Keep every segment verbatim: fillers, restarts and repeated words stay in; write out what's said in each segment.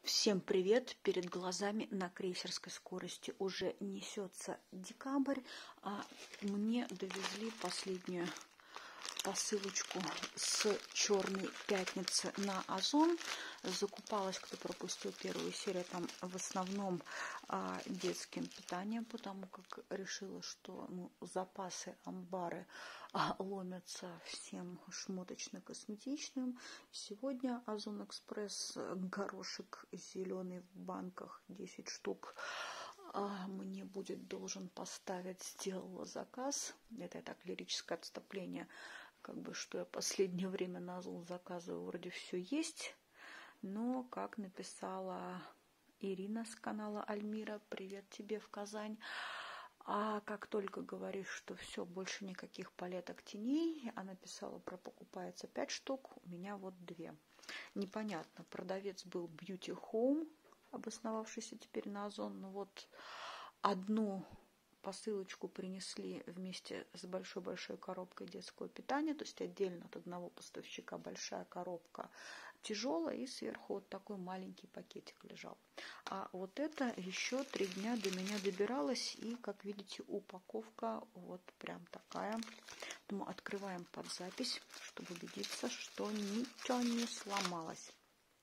Всем привет! Перед глазами на крейсерской скорости уже несется декабрь, а мне довезли последнюю посылочку с Черной пятницы на Озон. Закупалась, кто пропустил первую серию, там в основном а, детским питанием, потому как решила, что ну, запасы, амбары а, ломятся всем шмоточно-косметичным. Сегодня Озон Экспресс горошек зеленый в банках десять штук. А мне будет должен поставить, сделала заказ. Это я так, лирическое отступление, как бы, что я последнее время на Озон заказываю, вроде все есть. Но, как написала Ирина с канала Альмира, привет тебе в Казань, а как только говоришь, что все, больше никаких палеток теней, она писала про покупается пять штук, у меня вот две. Непонятно, продавец был Beauty Home, обосновавшийся теперь на Озон, но вот одну посылочку принесли вместе с большой-большой коробкой детского питания, то есть отдельно от одного поставщика большая коробка тяжелая, и сверху вот такой маленький пакетик лежал. А вот это еще три дня до меня добиралась, и, как видите, упаковка вот прям такая. Мы открываем под запись, чтобы убедиться, что ничего не сломалось.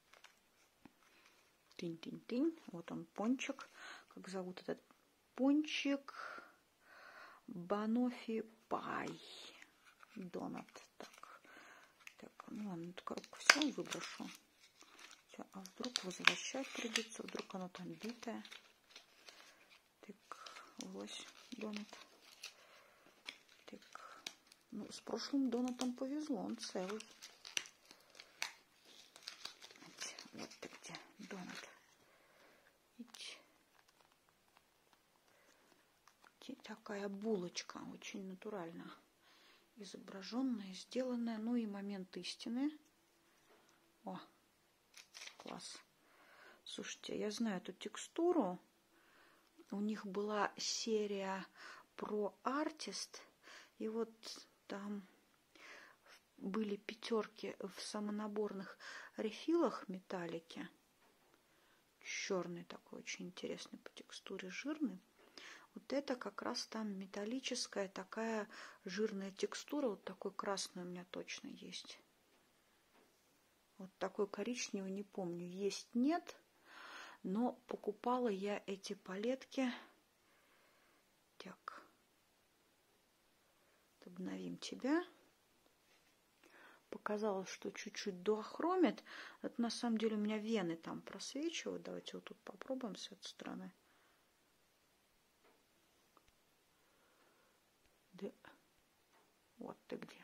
Тынь-тынь-тынь, вот он пончик. Как зовут этот пончик? Банофи Пай. Донат. Так, так, ну ладно, эту коробку все выброшу. А вдруг возвращать придется, вдруг оно там битое. Так, вот донат. Так, ну, с прошлым донатом повезло, он целый. Вот ты где, донат. Такая булочка, очень натурально изображенная, сделанная. Ну и момент истины. О, класс. Слушайте, я знаю эту текстуру. У них была серия про артист. И вот там были пятерки в самонаборных рефилах металлики. Черный такой, очень интересный по текстуре, жирный. Вот это как раз там металлическая такая жирная текстура. Вот такой красный у меня точно есть. Вот такой коричневый не помню. Есть, нет. Но покупала я эти палетки. Так. Обновим тебя. Показалось, что чуть-чуть дуохромит. Это на самом деле у меня вены там просвечивают. Давайте вот тут попробуем с этой стороны. Да. Вот ты где.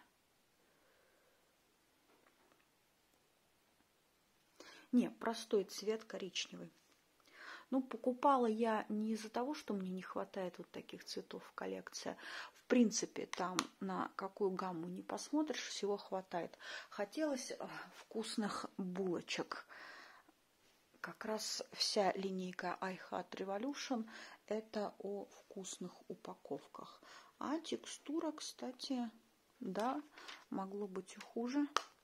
Не, простой цвет коричневый. Ну, покупала я не из-за того, что мне не хватает вот таких цветов в коллекции. В принципе, там на какую гамму не посмотришь, всего хватает. Хотелось вкусных булочек. Как раз вся линейка iHat Revolution это о вкусных упаковках. А текстура, кстати, да, могло быть и хуже.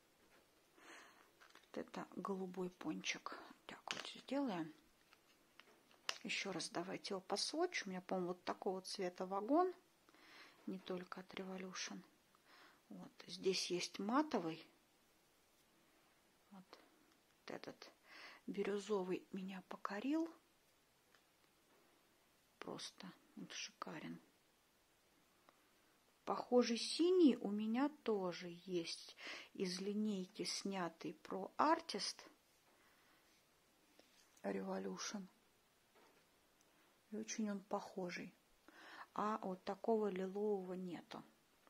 Вот это голубой пончик. Так вот сделаем. Еще раз давайте его посводчу. У меня, по-моему, вот такого цвета вагон. Не только от Revolution. Вот. Здесь есть матовый. Вот, вот этот бирюзовый меня покорил. Просто вот шикарен. Похожий синий у меня тоже есть из линейки, снятый про артист Revolution. И очень он похожий. А вот такого лилового нету.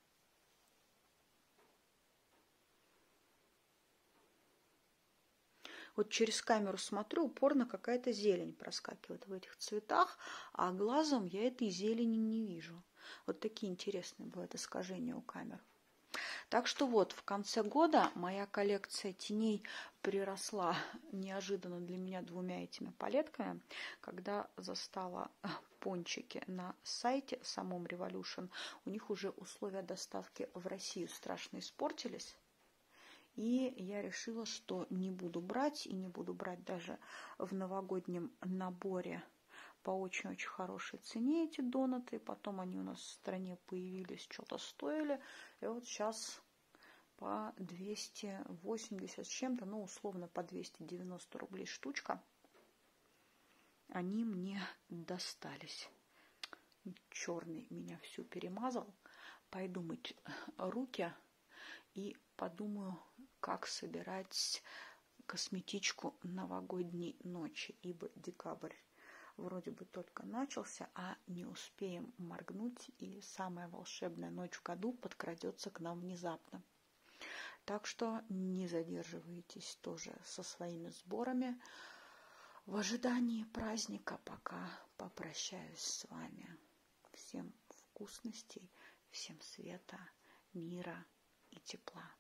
Вот через камеру смотрю, упорно какая-то зелень проскакивает в этих цветах, а глазом я этой зелени не вижу. Вот такие интересные бывают искажения у камер. Так что вот, в конце года моя коллекция теней приросла неожиданно для меня двумя этими палетками. Когда застала пончики на сайте самом Revolution, у них уже условия доставки в Россию страшно испортились. И я решила, что не буду брать, и не буду брать даже в новогоднем наборе по очень-очень хорошей цене эти донаты. Потом они у нас в стране появились, что-то стоили. И вот сейчас по двести восемьдесят с чем-то, ну, условно, по двести девяносто рублей штучка, они мне достались. Черный меня всю перемазал. Пойду мыть руки и подумаю, как собирать косметичку новогодней ночи, ибо декабрь вроде бы только начался, а не успеем моргнуть, и самая волшебная ночь в году подкрадется к нам внезапно. Так что не задерживайтесь тоже со своими сборами. В ожидании праздника пока попрощаюсь с вами. Всем вкусностей, всем света, мира и тепла.